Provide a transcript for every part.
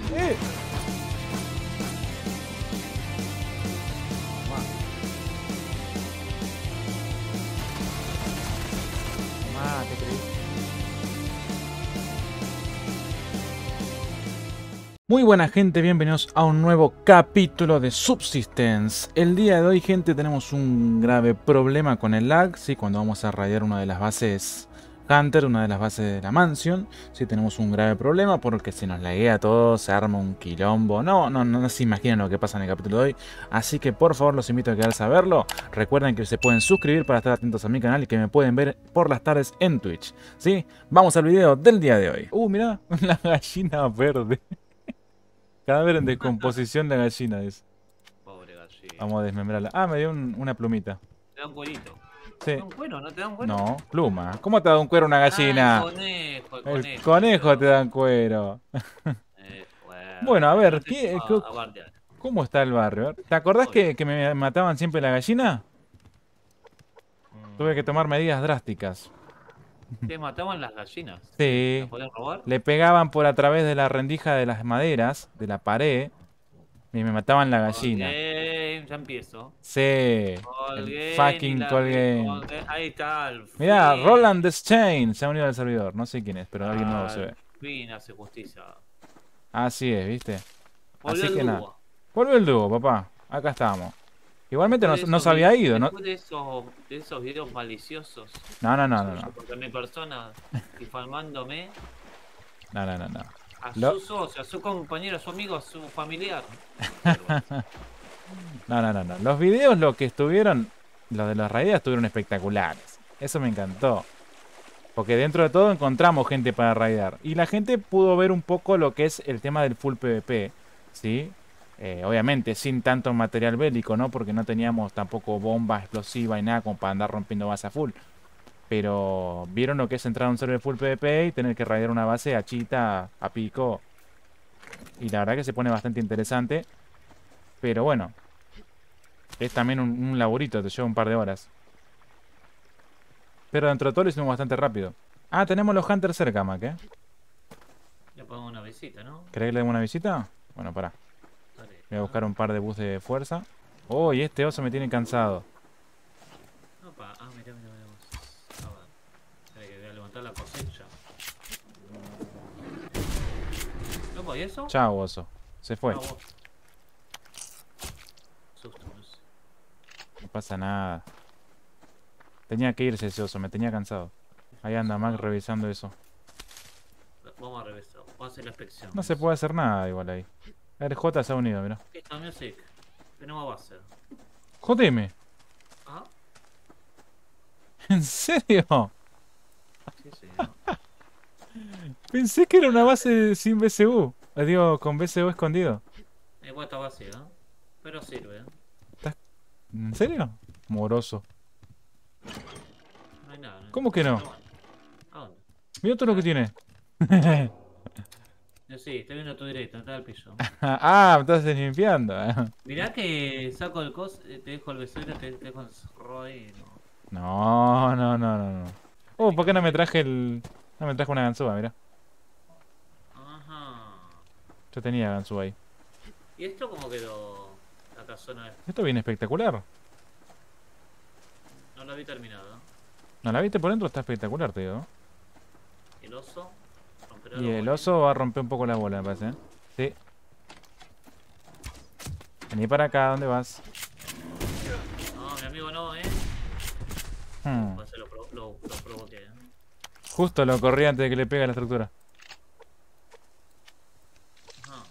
¡Eh! Tomá, te creí. Muy buena gente, bienvenidos a un nuevo capítulo de Subsistence. El día de hoy, gente, tenemos un grave problema con el lag. Sí, cuando vamos a raidear una de las bases Hunter, una de las bases de la mansión, sí tenemos un grave problema porque si nos laguea todo, se arma un quilombo. No se imaginan lo que pasa en el capítulo de hoy. Así que por favor los invito a quedarse a verlo. Recuerden que se pueden suscribir para estar atentos a mi canal y que me pueden ver por las tardes en Twitch. ¿Sí? Vamos al video del día de hoy. Mirá, la gallina verde. Cadáver en descomposición de gallina es. Pobre gallina. Vamos a desmembrarla. Ah, me dio una plumita. Te da un cuerito. Sí. ¿Te da un cuero? ¿No te da un cuero? No, pluma. ¿Cómo te da un cuero una gallina? Ah, el conejo, el El conejo. conejo te da un cuero. Bueno, a ver, Guardia. ¿cómo está el barrio? ¿Te acordás que me mataban siempre la gallina? Tuve que tomar medidas drásticas. ¿Te mataban las gallinas? Sí. ¿Las podían robar? Le pegaban por a través de la rendija de las maderas, de la pared, y me mataban la gallina. Game, ya empiezo. Sí, el fucking call game. Ahí está. Mirá, Roland Deschain se ha unido al servidor. No sé quién es, pero alguien nuevo se ve. Fin hace justicia. Así es, ¿viste? Volvió Así el que nada. dúo. Volvió el dúo, papá. Acá estamos. Igualmente no se había ido, ¿no? Después de esos videos maliciosos. No. Porque mi persona difamándome No. a su socio, a su compañero, a su amigo, a su familiar. No. Los videos, lo que estuvieron, los de las raídas estuvieron espectaculares. Eso me encantó. Porque dentro de todo encontramos gente para raidear. Y la gente pudo ver un poco lo que es el tema del full PvP. ¿Sí? Obviamente sin tanto material bélico, ¿no? Porque no teníamos tampoco bomba explosiva y nada como para andar rompiendo base a full. Pero vieron lo que es entrar a un server full PvP y tener que raidear una base a chita, a pico. Y la verdad que se pone bastante interesante. Pero bueno, es también un laburito, te lleva un par de horas. Pero dentro de todo lo hicimos bastante rápido. Ah, tenemos los Hunters cerca, Mac, ¿eh? Le pongo una visita, ¿no? ¿Querés que le demos una visita? Bueno, pará. Dale. Voy a buscar un par de bus de fuerza. Oh, y este oso me tiene cansado. Opa, mirá. A ver. Espera que voy a levantar la cosecha. Opa, ¿y eso? Chao, oso. Se fue. Ah, vos. Susto, no sé. No pasa nada. Tenía que irse ese oso, me tenía cansado. Ahí anda Mac revisando eso. Vamos a revisar. Vamos a hacer la inspección. No se puede hacer nada igual ahí. RJ se ha unido, mirá. Esta music. ¿Qué no va a hacer? Jodeme. Ah, ¿En serio? sí. Pensé que era una base sin BSU. Digo, con BSU escondido. Igual está vacía, ¿eh? Pero sirve, ¿eh? ¿En serio? Moroso. No hay nada, ¿no? ¿Cómo que no? ¿A dónde? Mira todo lo que tiene. Yo sí, estoy viendo tu directo, está al piso. Ah, me estás limpiando. Mirá que saco el cos, te dejo el becerro, te dejo el Roy. No. Oh, ¿por qué no me traje el... No me traje una ganzúa, mira. Ajá. Yo tenía ganzúa ahí. ¿Y esto cómo quedó la casona? Esto viene espectacular. No lo había terminado. ¿No la viste por dentro? Está espectacular, te digo. El oso. Romperá Y los el bolines. oso va a romper un poco la bola, me parece, ¿eh? Sí. Vení para acá, ¿dónde vas? No, mi amigo no, Pues se lo provoqué, Justo lo corrí antes de que le pegue a la estructura. Ajá.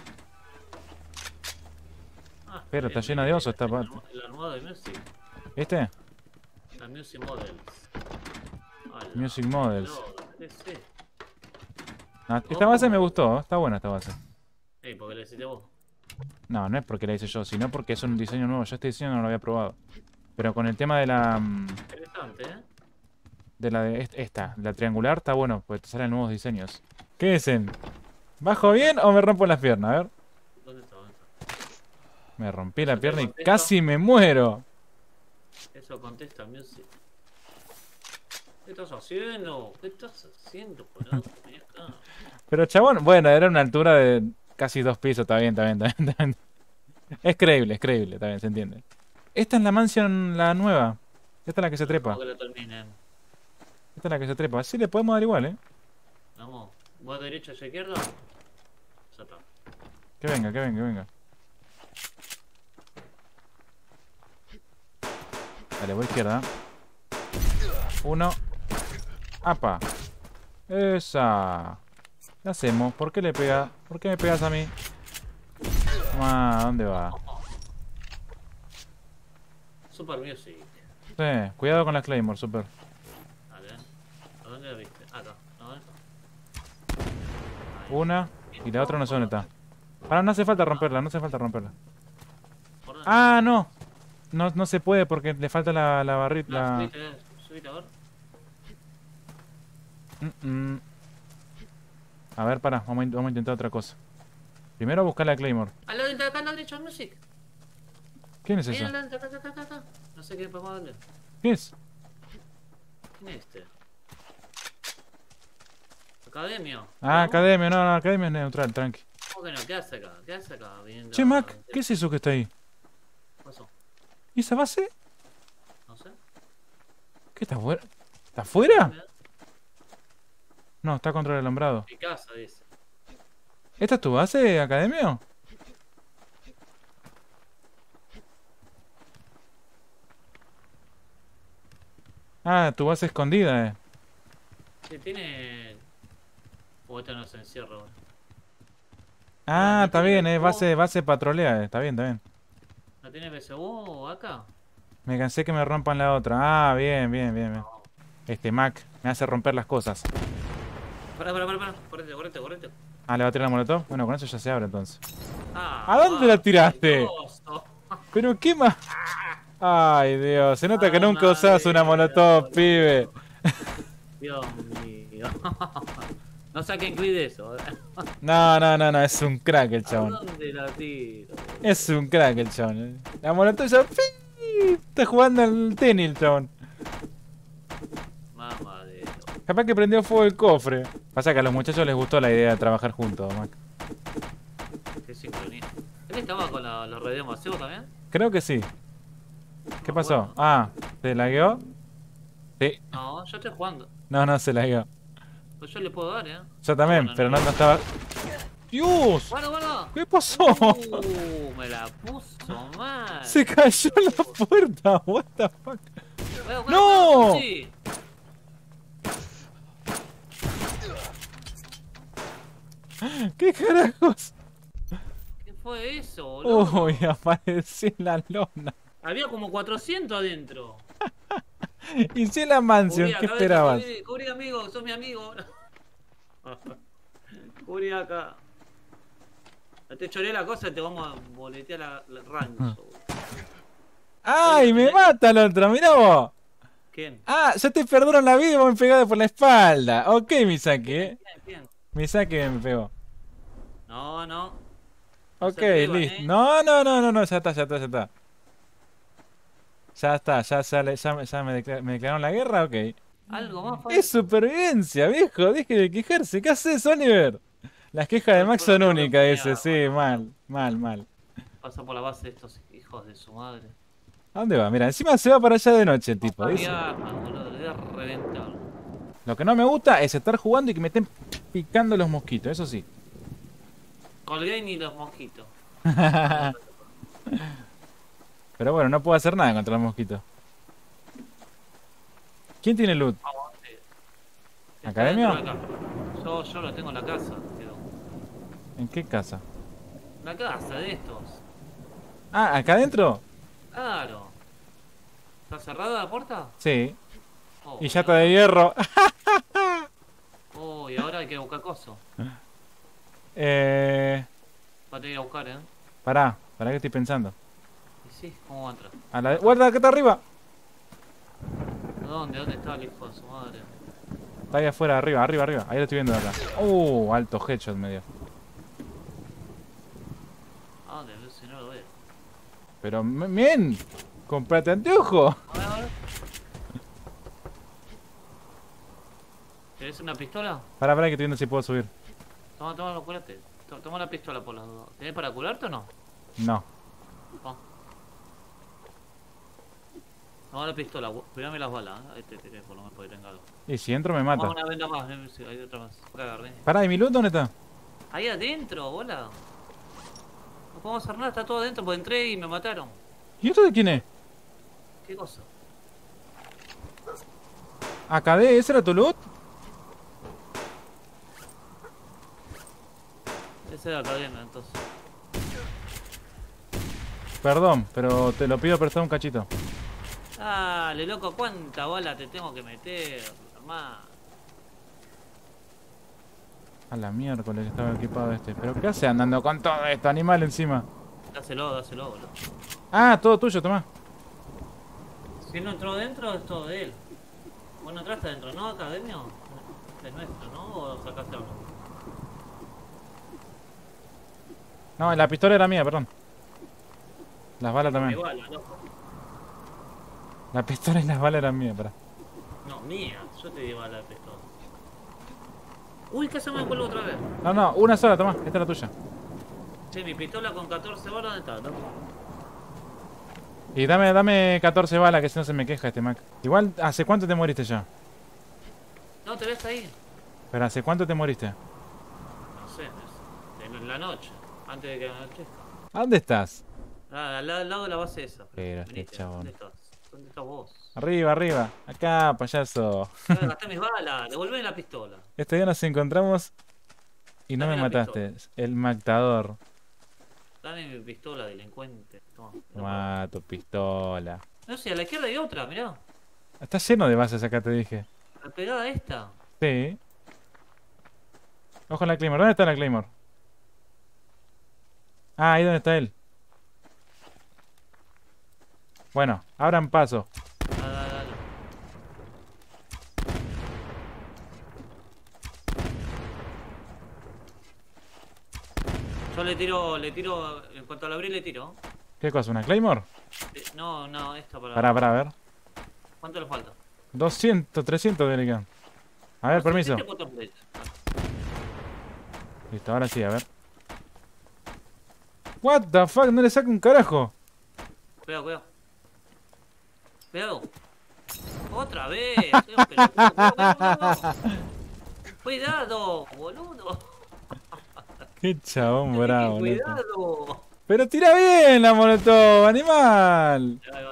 Pero está llena de osos esta El parte. armado de Music. ¿Viste? La Music Models. Music Models. ¿Qué es esto? No, esta base me gustó, está buena esta base. Porque le hiciste vos. No es porque la hice yo, sino porque es un diseño nuevo. Yo este diseño no lo había probado. Pero con el tema de la... Interesante, De la triangular, está bueno, pues te salen nuevos diseños. ¿Qué dicen? ¿Bajo bien o me rompo las piernas? A ver. ¿Dónde está? Me rompí la ¿Eso te pierna y contesto? casi me muero. Eso contesta Music. ¿Qué estás haciendo? ¿Qué estás haciendo, boludo? Vení acá. Pero chabón, bueno, era una altura de Casi 2 pisos, está bien, está bien, está bien, está bien. Es creíble, está bien, se entiende. Esta es la mansión, la nueva. Esta es la que se trepa. Como que lo terminen. Esta es la que se trepa. Sí, le podemos dar igual, ¿eh? Vamos. ¿Vos derecho a izquierda? Ya está. Que venga, que venga, que venga. Dale, voy a izquierda. 1. ¡Apa! ¡Esa! ¿Qué hacemos? ¿Por qué le pega? ¿Por qué me pegas a mí? Toma, ¿dónde va? Super Music. Sí, cuidado con las Claymore, super. Dale. ¿A dónde la viste? Acá. A ver. Una y la otra no sé dónde está. Ahora no hace falta romperla, no hace falta romperla. ¿Por dónde? ¡Ah, no! No se puede porque le falta la barrita. No, La... subite a ver. A ver, pará, vamos a intentar otra cosa. Primero buscar la Claymore. Al lado de acá, al lado derecho, Music. ¿Quién es Ahí eso? adelante, acá. No sé qué podemos darle. ¿Quién es? ¿Quién es este? Academio. Ah, Academia, no, Academia es neutral, tranqui. ¿Cómo que no? ¿Qué hace acá? ¿Qué hace acá? Viniendo Che, Mac, ¿qué es eso que está ahí? ¿Qué pasó? ¿Y esa base? No sé. ¿Qué está afuera? ¿Está afuera? No, está contra el alambrado. Mi casa, dice. ¿Esta es tu base, Academia? Ah, tu base escondida, Sí, tiene... O esto no se encierra, boludo. Ah, ¿no está tiene bien, BSU? base patrolea, está bien, está bien. ¿No tiene BSU acá? Me cansé que me rompan la otra. Ah, bien, bien, bien, bien. No. Este Mac me hace romper las cosas. Pará. Correte. Ah, ¿le va a tirar la molotov? Bueno, con eso ya se abre entonces. Ah, ¿A dónde la tiraste? Dios. ¿Pero qué más? Ay, Dios, se nota que nunca Madre usás una molotov, pibe. Dios mío. No saquen clip de eso. No, es un crack el ¿A chabón. dónde la tiro? Es un crack el chabón. La molotov ya... ¡pi! Está jugando al tenis el chabón. Mamá de Dios. Capaz que prendió fuego el cofre. Pasa que a los muchachos les gustó la idea de trabajar juntos, Mac. Qué sincronía. ¿Él estaba con los redes masivos también? Creo que sí. ¿Qué No pasó? acuerdo. Ah, ¿se lagueó? Sí. No, yo estoy jugando. No, se lagueó. Pues yo le puedo dar, Yo también, bueno, pero no estaba... ¡Dios! Guarda. ¿Qué pasó? Me la puso mal. Se cayó la puerta. What the fuck? Cuidado, ¡No! Puchi. ¿Qué carajos? ¿Qué fue eso, boludo? Uy, apareció en la lona. Había como 400 adentro. Y si la mansión, ¿qué esperabas? Cubrí, amigo, sos mi amigo. Cubrí acá. Te choré la cosa y te vamos a boletear la rancho. ¡Ay, me mata el otro! ¡Mirá vos! ¿Quién? ¡Ah! Ya te perdonaron la vida y vos me pegaste por la espalda. Ok, Misaki, ¿Quién? Misaki me pegó. No. Ok, se atrevan, listo. No, ya está. Ya me declararon la guerra, ok. Algo más falta. Es supervivencia, viejo. Deje de quejarse. ¿Qué haces, Oliver? Las quejas de Max son únicas, dice. Sí, mal. Pasa por la base de estos hijos de su madre. ¿A dónde va? Mira, encima se va para allá de noche el tipo, dice. Boludo, le voy a reventar. Lo que no me gusta es estar jugando y que me estén picando los mosquitos, eso sí. Colgué ni los mosquitos. Pero bueno, no puedo hacer nada contra los mosquitos. ¿Quién tiene loot? Está ¿Academia? dentro de acá. Yo lo tengo en la casa. Quedó. ¿En qué casa? La casa de estos. Ah, ¿acá adentro? Claro. ¿Está cerrada la puerta? Sí. Oh, Y ya está de hierro. Oh, y ahora hay que buscar coso. Va a tener que ir a buscar, Pará que estoy pensando. Y sí, ¿cómo va a entrar? ¡Guarda, que está arriba! ¿Dónde está el hijo de su madre? Está ahí afuera, arriba. Ahí lo estoy viendo de acá. Alto headshot me dio. ¿A dónde? Si no lo veo. Pero, men, comprate anteojo. A ver. ¿Querés una pistola? Pará que estoy viendo si puedo subir. Toma, acuérdate. Toma la pistola por las dos. ¿Tenés para curarte o no? No. No. Toma la pistola, cuidame las balas. Ahí te tiré, por lo menos porque tenga algo. Y si entro me mata. Vamos, una venda más, sí, hay otra más. Acá agarré. Pará, ¿y mi loot dónde está? Ahí adentro, bola. No podemos hacer nada, está todo adentro, porque entré y me mataron. ¿Y esto de quién es? ¿Qué cosa? ¿AKD? ¿Ese era tu loot? Ese era la cadena, entonces. Perdón, pero te lo pido prestado un cachito. Dale, loco, ¿cuánta bala te tengo que meter? Más. A la miércoles estaba equipado este. ¿Pero qué hace andando con todo esto? Animal encima. Dáselo, boludo. Ah, todo tuyo, tomá. Si él no entró dentro, es todo de él. Vos no entraste adentro, ¿no, Academio? Es nuestro, ¿no? ¿O sacaste algo? No, la pistola era mía, perdón. Las balas también. Igual, loco. La pistola y las balas eran mías, pará. No, mía. Yo te di bala de pistola. Uy, casi me vuelvo otra vez. No, una sola, tomá. Esta es la tuya. Che, mi pistola con 14 balas, ¿dónde está, loco? Y dame 14 balas, que si no se me queja este Mac. Igual, ¿hace cuánto te moriste ya? No, te ves ahí. Pero ¿hace cuánto te moriste? No sé, en la noche. Antes de que anochezca. ¿A dónde estás? Al lado de la base esa. Pero este Venite, chabón. ¿dónde estás? ¿Dónde estás vos? Arriba. Acá, payaso. Gasté mis balas, devolvé la pistola. Este día nos encontramos y no Dame me la mataste. El matador. Dame mi pistola, delincuente. Toma, Toma tu pistola. no sé, a la izquierda hay otra, mirá. Está lleno de bases acá, te dije. La pegada a esta. Sí. Ojo en la Claymore. ¿Dónde está la Claymore? Ah, ahí donde está él. Bueno, abran paso. Dale. Yo le tiro, en cuanto la abrí le tiro. ¿Qué cosa? ¿Una Claymore? No, esta para... Pará, a ver. ¿Cuánto le falta? 200, 300 de ligan. A ver, permiso. Listo, ahora sí, a ver. What the fuck, no le saco un carajo. Cuidado. Otra vez. Cuidado, boludo. Qué chabón bravo, loco. Cuidado. Pero tira bien la molotov, animal. Ahí va.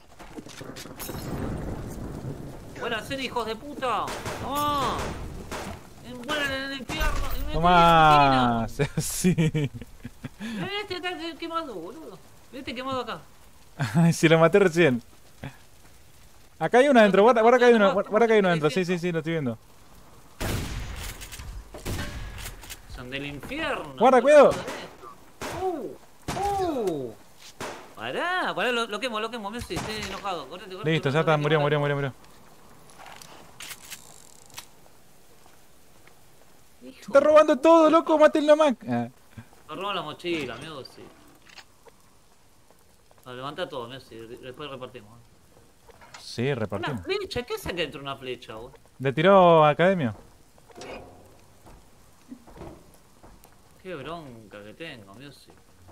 Buena ser, hijos de puta. Tomá. Vuelan en el infierno. Tomá. Sí. Este está quemado, boludo. Este quemado acá. Ay, si lo maté recién. Acá hay uno adentro, guarda que hay uno adentro. Sí, lo estoy viendo. Son del infierno. Guarda, cuidado. Pará, lo quemo, me estoy enojado. Correte, Listo, ya está, murió. Se está robando todo, loco, mátenlo, Mac. Ah. Me roban la mochila, amigo, sí. Levanta todo, amigo, sí. Después repartimos. Sí, repartimos. Una flecha, ¿qué saca dentro de una flecha, vos? ¿Le tiró Academia? Qué bronca que tengo, amigo, sí.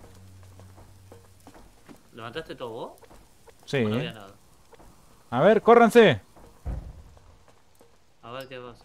¿Levantaste todo vos? Sí. No había nada. A ver, córranse. A ver qué pasa.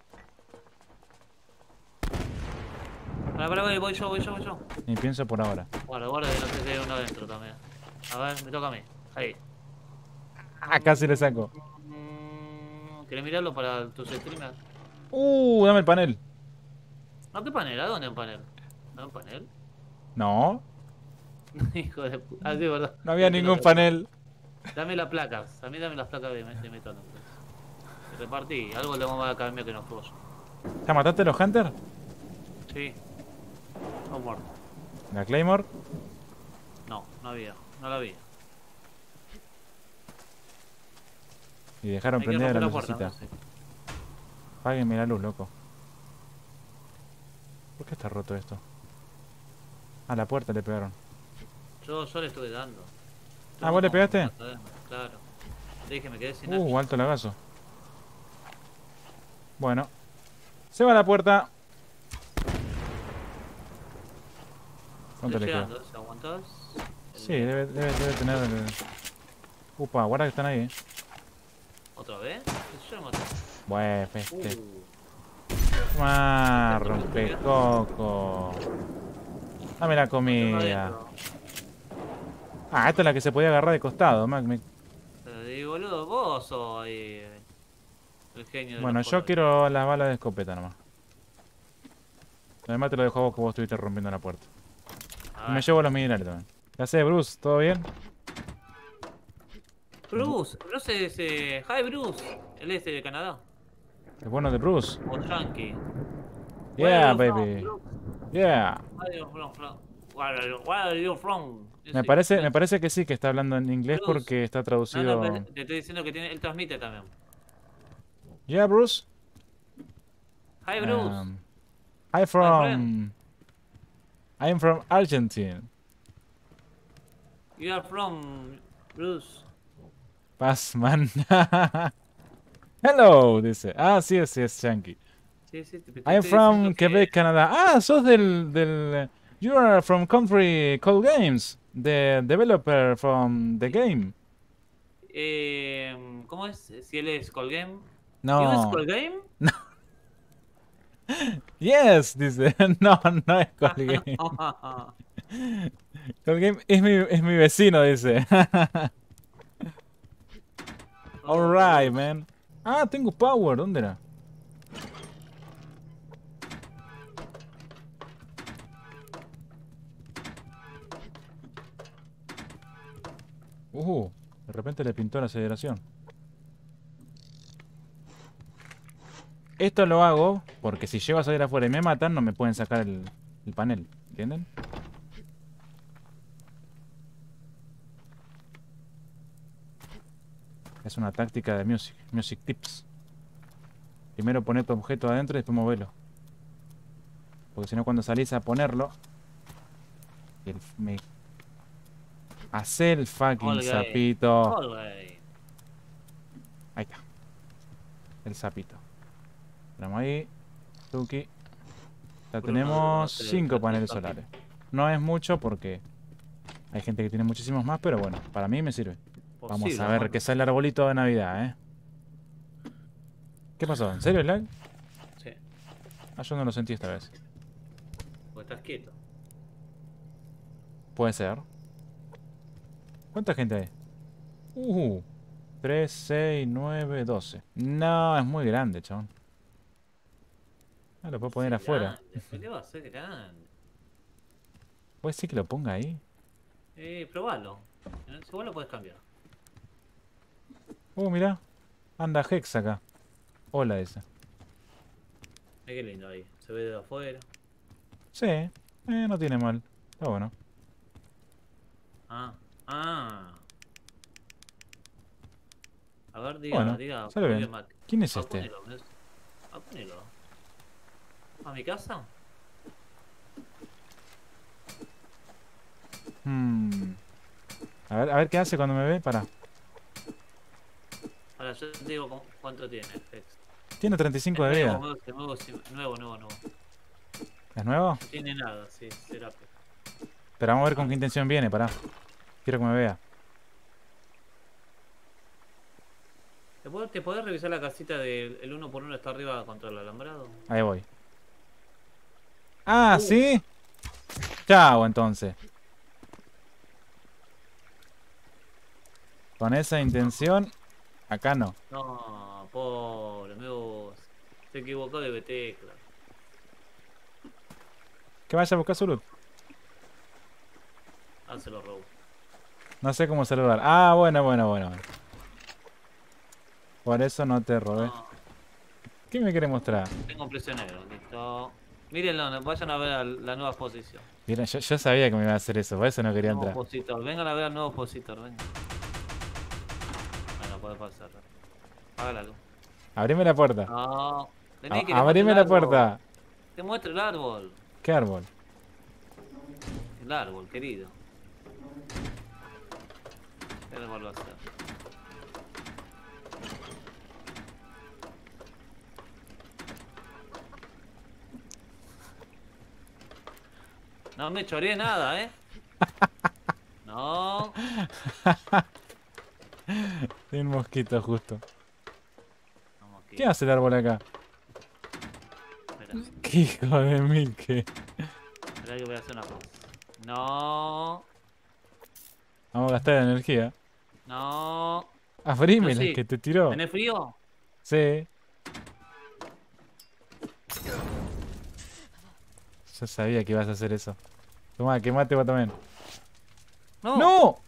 Pará, voy yo. Ni pienso por ahora. Guarda, que no se quede uno adentro también. A ver, me toca a mí. Ahí. Acá se le saco. ¿Querés mirarlo para tus streamers? Dame el panel. No, ¿qué panel? ¿A dónde un panel? ¿No un panel? No, Hijo de puta. Ah, sí, verdad. no había ningún panel. Dame las placas. A mí dame las placas de metal. Repartí. Algo le vamos a cambiar que no fue yo. ¿Ya mataste a los Hunters? Sí. No muerto. ¿La Claymore? No la había. Y dejaron Hay que prendida romper la la puerta. lucecita. No sé. Páguenme la luz, loco. ¿Por qué está roto esto? A la puerta le pegaron. Yo le estuve dando. Ah, ¿vos le pegaste? Claro. Le dije, me quedé sin hacha. Alto lagazo. Bueno. Se va a la puerta. ¿Cuánto Estoy le queda? llegando, si aguantás. Sí, debe tener... Upa, guarda que están ahí, ¿Otra vez? Yo lo maté. Bueno, peste. Uh, Ah, Esto me queda. rompecoco. Dame la Maté uno comida. adentro. Ah, esta es la que se podía agarrar de costado, Mac. Y boludo, vos sos ahí el genio de los Bueno, yo colores. quiero las balas de escopeta nomás. Además te lo dejo a vos que vos estuviste rompiendo la puerta. Y A me ver. llevo los minerales también. ¿Qué haces, Bruce? ¿Todo bien? Bruce es. Hi, Bruce. Él es de Canadá. ¿Es bueno de Bruce? O Yankee. Where are Yeah, you from, baby. Bruce? Yeah. Where are you from? Where are you from? Me parece que sí, que está hablando en inglés Bruce. porque está No, pero traducido. te estoy diciendo que él transmite también. Yeah, Bruce. Hi, Bruce. Um, I'm My friend. from. I'm from Argentina. You are from Bruce. Passman. Hello, dice. Ah, sí, es Yankee. Sí, sí, te I'm estoy diciendo from que. Quebec, Canadá. Ah, sos del... You are from country Cold Games. The developer from the game. ¿Cómo es? Si él es Colgame. ¿You es No. Colgame? Yes, dice. No, no es Cold Game. Cold Game es mi vecino, dice. Oh, Alright, Bruce. man. Ah, tengo power. ¿Dónde era? De repente le pintó la aceleración. Esto lo hago porque si llego a salir afuera y me matan, no me pueden sacar el panel. ¿Entienden? Es una táctica de Music Tips. Primero poné tu objeto adentro y después movelo. Porque si no, cuando salís a ponerlo, me hace el fucking Colgame. sapito. Colgame. Ahí está. El sapito. Tenemos ahí. Tuki. Ya Por uno de tenemos los 5 paneles sapito. solares. No es mucho porque hay gente que tiene muchísimos más, pero bueno, para mí me sirve. Vamos Posible, a ver hermano. qué sale el arbolito de Navidad, ¿eh? ¿Qué pasó? ¿En serio, lag? Sí, Ah, yo no lo sentí esta vez. porque estás quieto. Puede ser. ¿Cuánta gente hay? 3, 6, 9, 12. No, es muy grande, chabón. Ah, lo puedo poner Sí, afuera. grande. ¿Por qué va a ser grande? ¿Puede ser que lo ponga ahí? Probalo. Si vos lo podés cambiar. Mirá. Anda Hex acá. Hola esa. Qué lindo ahí. Se ve de afuera. Sí, no tiene mal. Está bueno. Ah, ah. A ver, Bueno, diga, sale muy bien. bien, Mati. ¿Quién es este? Ponelo, ponelo. ¿A mi casa? Hmm. A ver qué hace cuando me ve. Pará. Ahora yo te digo cuánto tiene, Fex. Tiene 35 Es de nuevo, vida. nuevo. ¿Es nuevo? No tiene nada, sí, será. Pero vamos a ver con Ah. qué intención viene, pará. Quiero que me vea. ¿Te podés revisar la casita del 1x1 está arriba contra el alambrado? Ahí voy. Ah, ¿sí? Chao, entonces. Con esa intención, acá no. No, pobre, amigo. Se equivocó de tecla. Que vaya a buscar su loot. Ah, se lo robó. No sé cómo saludar. Ah, bueno. Por eso no te robé. No, ¿Qué me quiere mostrar? tengo un prisionero, listo. Mírenlo, vayan a ver la nueva exposición. Mira, yo sabía que me iba a hacer eso, por eso no quería Nuevo entrar. expositor, vengan a ver al nuevo expositor, vengan. Bueno, puede pasar. Apaga la luz. Abrime la puerta. No, vení que Abrime la puerta. te muestro el árbol. ¿Qué árbol? El árbol, querido. ¿Qué árbol va a ser? No me choreé nada, No. Hay un mosquito justo. Vamos aquí. ¿Qué hace el árbol acá? Espera, ¿Qué hijo de mil que? espera que voy a hacer una cosa. No. Vamos a gastar energía. No. Abrime Yo la sí. que te tiró. ¿Tenés frío? Sí. Yo sabía que ibas a hacer eso. Tomá, quemate vos también. No. ¡No!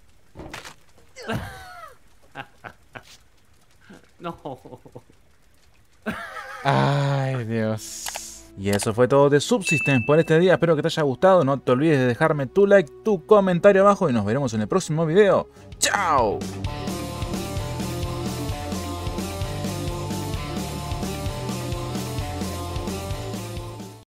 No. Ay, Dios. Y eso fue todo de Subsistence por este día. Espero que te haya gustado. No te olvides de dejarme tu like, tu comentario abajo y nos veremos en el próximo video. ¡Chao!